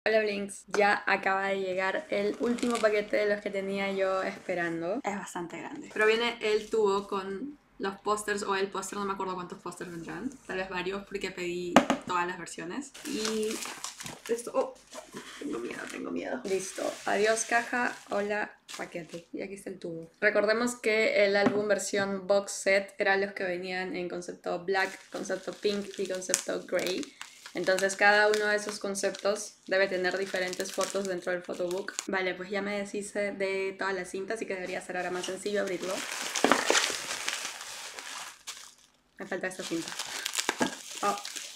Hola Blinks, ya acaba de llegar el último paquete de los que tenía yo esperando. Es bastante grande. Pero viene el tubo con los pósters o el póster, no me acuerdo cuántos pósters vendrán. Tal vez varios porque pedí todas las versiones. Y esto... Oh, tengo miedo. Listo. Adiós caja, hola paquete. Y aquí está el tubo. Recordemos que el álbum versión box set eran los que venían en concepto black, concepto pink y concepto grey. Entonces cada uno de esos conceptos debe tener diferentes fotos dentro del photobook. Vale, pues ya me deshice de todas las cintas, así que debería ser ahora más sencillo abrirlo. Me falta esta cinta. Oh.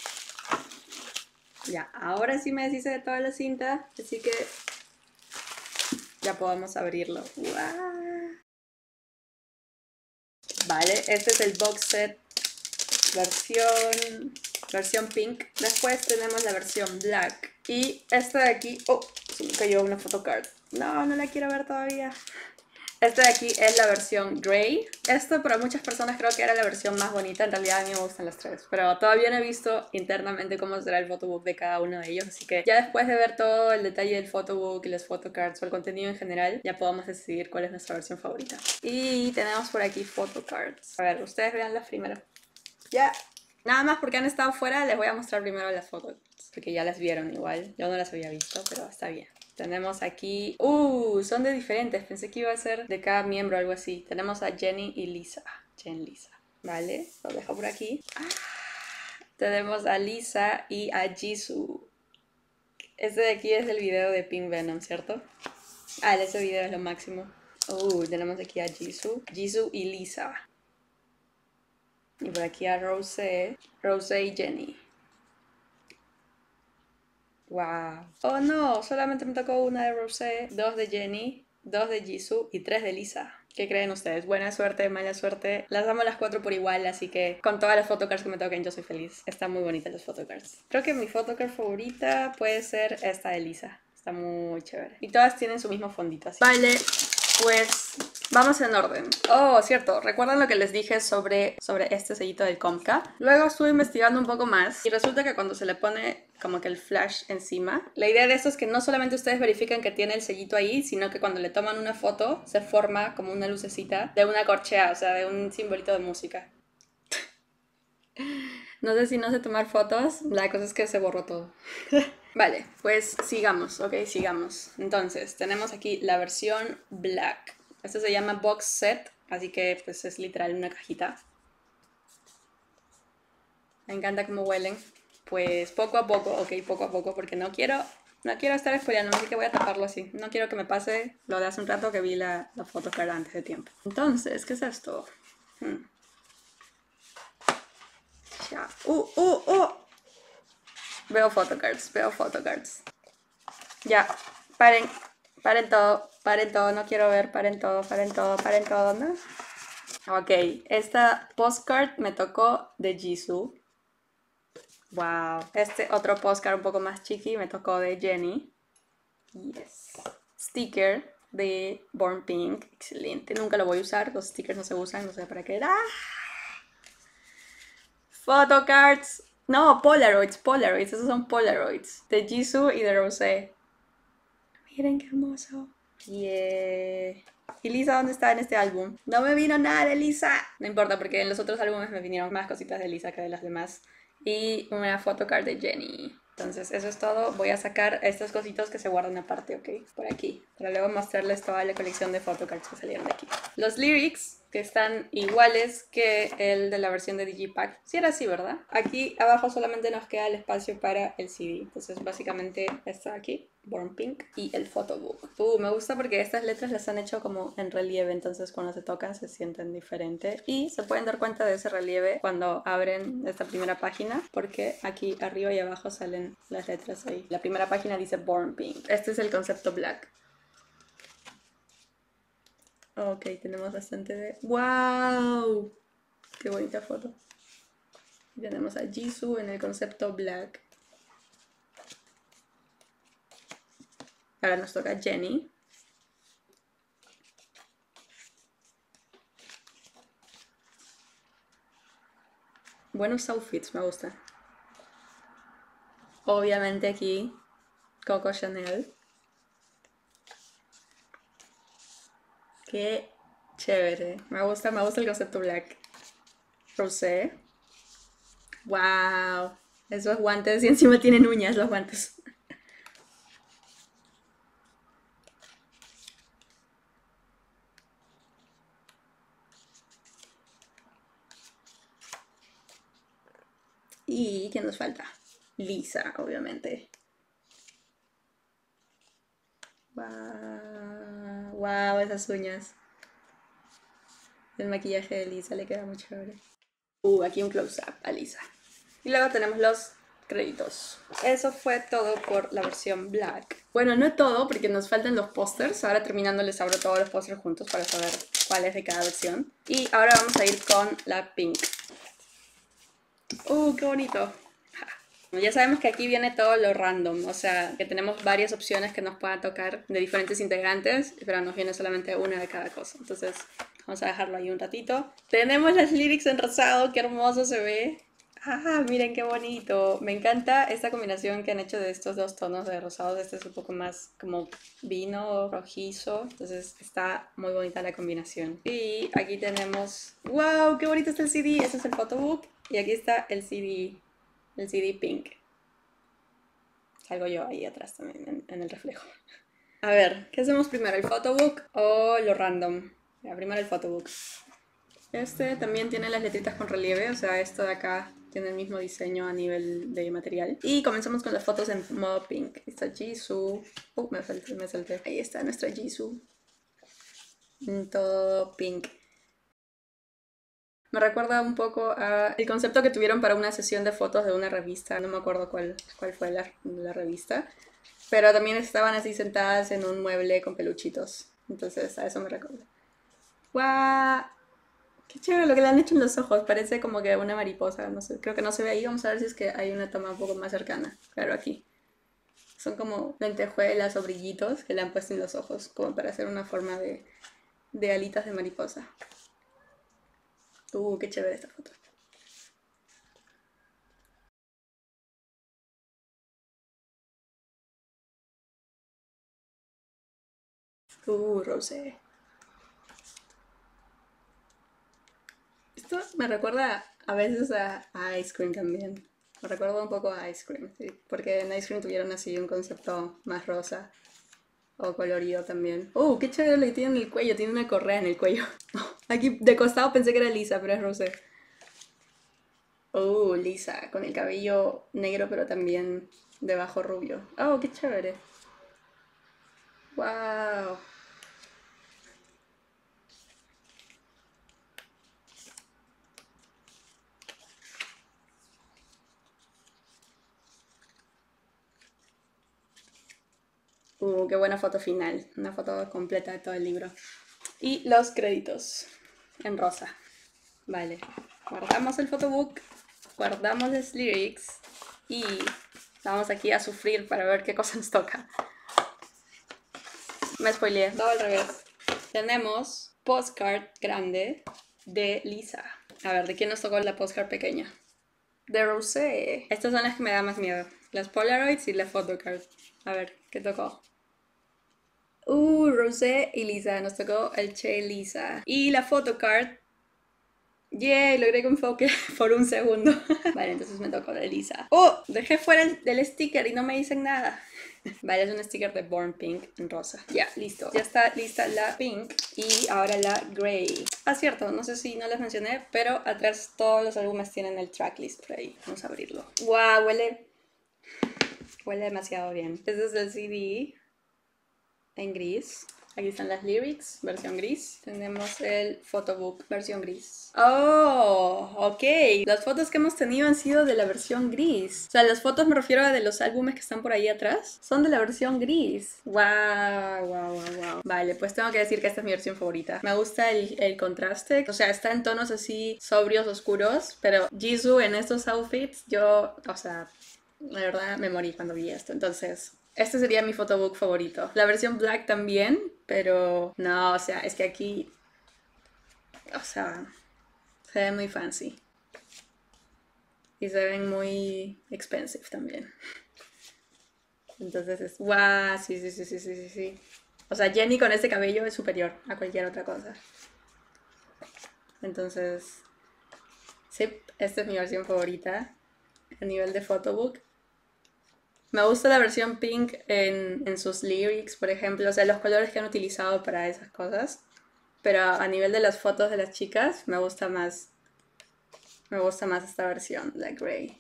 Ya, ahora sí me deshice de toda la cinta, así que ya podemos abrirlo. ¡Wow! Vale, este es el box set versión pink. Después tenemos la versión black. Y esta de aquí... Oh, se me cayó una photocard. No, no la quiero ver todavía. Esta de aquí es la versión grey. Esto para muchas personas creo que era la versión más bonita. En realidad a mí me gustan las tres. Pero todavía no he visto internamente cómo será el photobook de cada uno de ellos. Así que ya después de ver todo el detalle del photobook y las photocards o el contenido en general, ya podemos decidir cuál es nuestra versión favorita. Y tenemos por aquí photocards. A ver, ustedes veanlas primero. Ya. Nada más porque han estado fuera, les voy a mostrar primero las fotos. Porque ya las vieron igual. Yo no las había visto, pero está bien. Tenemos aquí... son de diferentes. Pensé que iba a ser de cada miembro o algo así. Tenemos a Jenny y Lisa. Lisa. Vale, lo dejo por aquí. Tenemos a Lisa y a Jisoo. Este de aquí es el video de Pink Venom, ¿cierto? Ese video es lo máximo. Tenemos aquí a Jisoo y Lisa. Y por aquí a Rose y Jenny. Wow. Oh no, solamente me tocó una de Rose, dos de Jenny, dos de Jisoo y tres de Lisa. ¿Qué creen ustedes? ¿Buena suerte, mala suerte? Las damos las cuatro por igual, así que con todas las photocards que me toquen yo soy feliz. Están muy bonitas las photocards. Creo que mi photocard favorita puede ser esta de Lisa. Está muy chévere. Y todas tienen su mismo fondito así. Vale, pues vamos en orden. Oh, cierto, ¿recuerdan lo que les dije sobre este sellito del Comca? Luego estuve investigando un poco más y resulta que cuando se le pone como que el flash encima, la idea de esto es que no solamente ustedes verifican que tiene el sellito ahí, sino que cuando le toman una foto se forma como una lucecita de una corchea, o sea, de un simbolito de música. No sé si no sé tomar fotos, la cosa es que se borró todo. Vale, pues sigamos, ok, sigamos. Entonces, tenemos aquí la versión black. Esto se llama box set, así que pues es literal una cajita. Me encanta cómo huelen. Pues poco a poco, ok, poco a poco, porque no quiero estar spoileando, así que voy a taparlo así. No quiero que me pase lo de hace un rato que vi la foto clara antes de tiempo. Entonces, ¿qué es esto? Ya. Veo photocards. Ya, paren todo, no quiero ver, paren todo, ¿no? Ok, esta postcard me tocó de Jisoo. Wow. Este otro postcard un poco más chiqui me tocó de Jenny. Yes. Sticker de Born Pink. Excelente. Nunca lo voy a usar. Los stickers no se usan. No sé para qué. ¡Ah! Photocards. No, Polaroids. Esos son Polaroids. De Jisoo y de Rosé. Miren qué hermoso. Yeah. ¿Y Lisa dónde está en este álbum? No me vino nada de Lisa. No importa porque en los otros álbumes me vinieron más cositas de Lisa que de las demás. Y una photocard de Jenny. Entonces eso es todo. Voy a sacar estos cositos que se guardan aparte, ¿ok? Por aquí. Para luego mostrarles toda la colección de photocards que salieron de aquí. Los lyrics, que están iguales que el de la versión de Digipack. Sí era así, ¿verdad? Aquí abajo solamente nos queda el espacio para el CD. Entonces básicamente está aquí, Born Pink, y el photobook. Me gusta porque estas letras las han hecho como en relieve, entonces cuando se tocan se sienten diferente. Y se pueden dar cuenta de ese relieve cuando abren esta primera página, porque aquí arriba y abajo salen las letras ahí. La primera página dice Born Pink. Este es el concepto black. Ok, tenemos bastante de... ¡Wow! ¡Qué bonita foto! Tenemos a Jisoo en el concepto black. Ahora nos toca Jenny. Buenos outfits, me gustan. Obviamente aquí Coco Chanel. Qué chévere. Me gusta el concepto black. Rosé. Wow. Esos guantes y encima tienen uñas los guantes. ¿Y qué nos falta? Lisa, obviamente. Wow, wow, esas uñas. El maquillaje de Lisa le queda muy chévere. Aquí un close-up a Lisa. Y luego tenemos los créditos. Eso fue todo por la versión black. Bueno, no todo, porque nos faltan los pósters. Ahora terminando les abro todos los pósters juntos para saber cuál es de cada versión. Y ahora vamos a ir con la pink. ¡Qué bonito! Ya sabemos que aquí viene todo lo random, o sea, que tenemos varias opciones que nos puedan tocar de diferentes integrantes, pero nos viene solamente una de cada cosa. Entonces, vamos a dejarlo ahí un ratito. Tenemos las lyrics en rosado, qué hermoso se ve. Miren qué bonito. Me encanta esta combinación que han hecho de estos dos tonos de rosado. Este es un poco más como vino rojizo. Entonces está muy bonita la combinación. Y aquí tenemos... ¡Wow! ¡Qué bonito está el CD! Ese es el photobook. Y aquí está el CD. El CD pink. Salgo yo ahí atrás también en el reflejo. A ver, ¿qué hacemos primero? ¿El photobook o lo random? Ya, primero el photobook. Este también tiene las letritas con relieve, o sea, esto de acá tiene el mismo diseño a nivel de material. Y comenzamos con las fotos en modo pink. Ahí está Jisoo. Me salté. Ahí está nuestra Jisoo. Todo pink. Me recuerda un poco a el concepto que tuvieron para una sesión de fotos de una revista. No me acuerdo cuál fue la revista. Pero también estaban así sentadas en un mueble con peluchitos. Entonces a eso me recuerda. ¡Guau! Qué chévere lo que le han hecho en los ojos. Parece como que una mariposa. No sé, creo que no se ve ahí. Vamos a ver si es que hay una toma un poco más cercana. Claro, aquí. Son como lentejuelas o brillitos que le han puesto en los ojos. Como para hacer una forma de alitas de mariposa. Qué chévere esta foto. Rosé. Esto me recuerda a veces a Ice Cream también. Me recuerda un poco a Ice Cream, sí, porque en Ice Cream tuvieron así un concepto más rosa o colorido también. Qué chévere lo que tiene en el cuello, tiene una correa en el cuello. Aquí de costado pensé que era Lisa, pero es Rosé. Lisa, con el cabello negro pero también debajo rubio. Qué chévere. Wow. Qué buena foto final. Una foto completa de todo el libro. Y los créditos en rosa. Vale. Guardamos el photobook. Guardamos las lyrics. Y vamos aquí a sufrir para ver qué cosa nos toca. Me spoileé. Todo al revés. Tenemos postcard grande de Lisa. A ver, ¿de quién nos tocó la postcard pequeña? De Rosé. Estas son las que me dan más miedo. Las Polaroids y la photocard. A ver, ¿qué tocó? Rosé y Lisa. Nos tocó el Che Lisa. Y la photocard. ¡Yay! Logré que enfoque por un segundo. Vale, entonces me tocó de Lisa. Dejé fuera del sticker y no me dicen nada. Vale, es un sticker de Born Pink en rosa. Ya, listo. Ya está lista la pink y ahora la gray. Cierto, no sé si no les mencioné, pero atrás todos los álbumes tienen el tracklist por ahí. Vamos a abrirlo. ¡Wow! Huele demasiado bien. Este es el CD en gris. Aquí están las lyrics, versión gris. Tenemos el photobook, versión gris. Ok. Las fotos que hemos tenido han sido de la versión gris. O sea, las fotos me refiero a de los álbumes que están por ahí atrás. Son de la versión gris. Wow. Vale, pues tengo que decir que esta es mi versión favorita. Me gusta el contraste. O sea, está en tonos así sobrios, oscuros. Pero Jisoo en estos outfits, o sea, la verdad me morí cuando vi esto. Entonces... este sería mi photobook favorito. La versión black también, pero no, o sea, es que aquí, o sea, se ven muy fancy. Y se ven muy expensive también. Entonces es, guau, sí, sí, sí, sí, sí, sí, sí. O sea, Jenny con este cabello es superior a cualquier otra cosa. Entonces, sí, esta es mi versión favorita a nivel de photobook. Me gusta la versión pink en sus lyrics, por ejemplo, o sea, los colores que han utilizado para esas cosas. Pero a nivel de las fotos de las chicas, me gusta más esta versión, la Grey.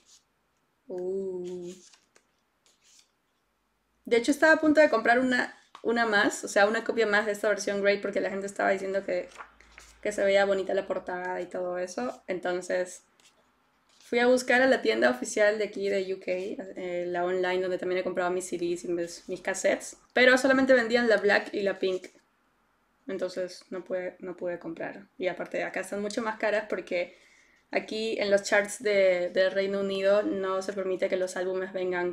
De hecho, estaba a punto de comprar una más, o sea, una copia más de esta versión Grey porque la gente estaba diciendo que se veía bonita la portada y todo eso. Entonces, fui a buscar a la tienda oficial de aquí de UK, la online donde también he comprado mis CDs y mis cassettes, pero solamente vendían la black y la pink. Entonces no pude comprar. Y aparte acá están mucho más caras porque aquí en los charts del Reino Unido no se permite que los álbumes vengan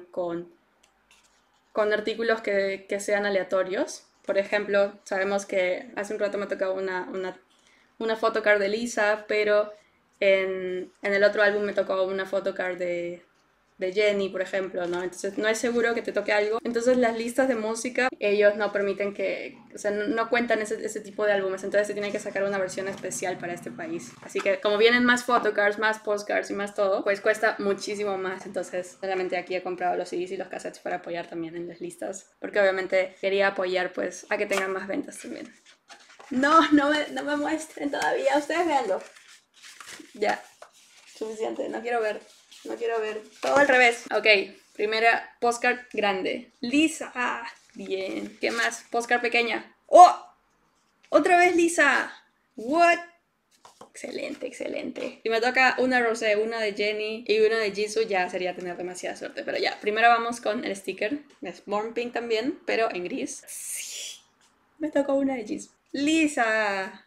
con artículos que sean aleatorios. Por ejemplo, sabemos que hace un rato me tocaba una photocard de Lisa, pero en el otro álbum me tocó una photocard de Jenny, por ejemplo, ¿no? Entonces no es seguro que te toque algo. Entonces las listas de música, ellos no permiten o sea, no cuentan ese tipo de álbumes, entonces se tiene que sacar una versión especial para este país. Así que como vienen más photocards, más postcards y más todo, pues cuesta muchísimo más. Entonces solamente aquí he comprado los CDs y los cassettes para apoyar también en las listas, porque obviamente quería apoyar pues a que tengan más ventas también. No me muestren todavía, ustedes véanlo. Ya, suficiente, no quiero ver. No quiero ver. Todo al revés. Ok, primera postcard grande. Lisa. Ah, bien. ¿Qué más? Postcard pequeña. ¡Oh! ¡Otra vez Lisa! ¿What? Excelente, excelente. Si me toca una Rosé, una de Jenny y una de Jisoo, ya sería tener demasiada suerte. Pero ya, primero vamos con el sticker. Es Born Pink también, pero en gris. Sí. Me tocó una de Jisoo. Lisa.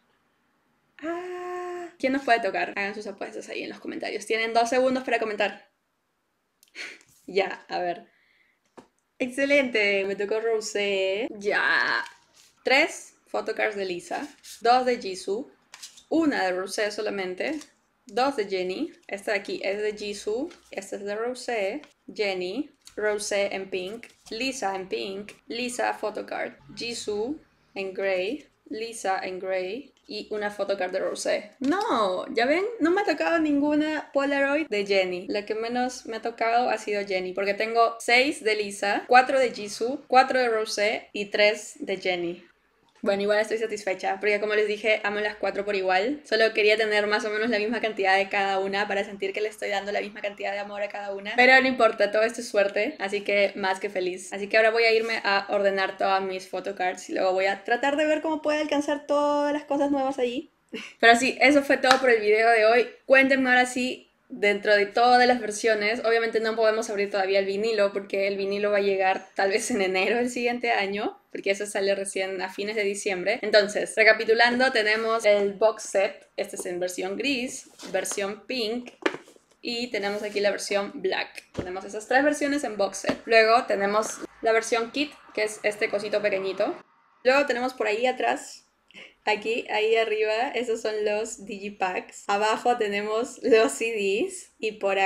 Ah. ¿Quién nos puede tocar? Hagan sus apuestas ahí en los comentarios. Tienen 2 segundos para comentar. Ya, a ver. Excelente, me tocó Rosé. Ya. 3 photocards de Lisa, 2 de Jisoo, una de Rosé solamente, 2 de Jenny. Esta de aquí es de Jisoo, esta es de Rosé, Jenny, Rosé en pink, Lisa en pink, Lisa photocard, Jisoo en grey, Lisa en grey y una photocard de Rosé. No, ya ven, no me ha tocado ninguna Polaroid de Jenny. La que menos me ha tocado ha sido Jenny, porque tengo 6 de Lisa, 4 de Jisoo, 4 de Rosé y 3 de Jenny. Bueno, igual estoy satisfecha, porque como les dije, amo las 4 por igual. Solo quería tener más o menos la misma cantidad de cada una para sentir que le estoy dando la misma cantidad de amor a cada una. Pero no importa, todo esto es suerte, así que más que feliz. Así que ahora voy a irme a ordenar todas mis photocards y luego voy a tratar de ver cómo puedo alcanzar todas las cosas nuevas ahí. Pero sí, eso fue todo por el video de hoy. Cuéntenme ahora sí, dentro de todas las versiones, obviamente no podemos abrir todavía el vinilo porque el vinilo va a llegar tal vez en enero del siguiente año, porque eso sale recién a fines de diciembre. Entonces, recapitulando, tenemos el box set, este es en versión gris, versión pink, y tenemos aquí la versión black. Tenemos esas 3 versiones en box set. Luego tenemos la versión kit, que es este cosito pequeñito. Luego tenemos por ahí atrás, aquí, ahí arriba, esos son los digipacks. Abajo tenemos los CDs. Y por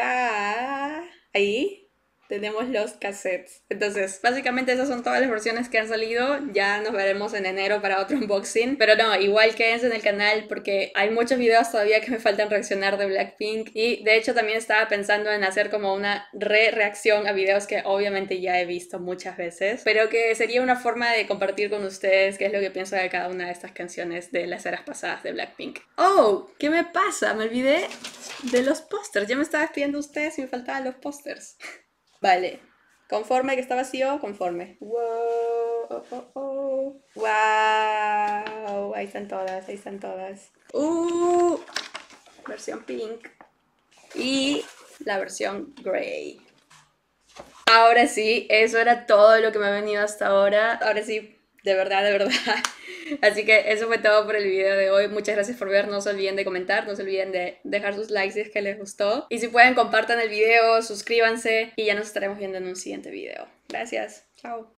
acá, ahí, tenemos los cassettes. Entonces, básicamente esas son todas las versiones que han salido. Ya nos veremos en enero para otro unboxing. Pero no, igual quédense en el canal porque hay muchos videos todavía que me faltan reaccionar de Blackpink. Y de hecho también estaba pensando en hacer como una reacción a videos que obviamente ya he visto muchas veces. Pero que sería una forma de compartir con ustedes qué es lo que pienso de cada una de estas canciones de las eras pasadas de Blackpink. ¡Oh! ¿Qué me pasa? Me olvidé de los pósters. Ya me estaba despidiendo de ustedes y me faltaban los pósters. Vale, conforme que está vacío, conforme. Wow, wow, ahí están todas, ahí están todas. Versión pink y la versión grey. Ahora sí, eso era todo lo que me ha venido hasta ahora. Ahora sí, de verdad, de verdad. Así que eso fue todo por el video de hoy. Muchas gracias por ver. No se olviden de comentar, no se olviden de dejar sus likes si es que les gustó. Y si pueden, compartan el video, suscríbanse y ya nos estaremos viendo en un siguiente video. Gracias. Chao.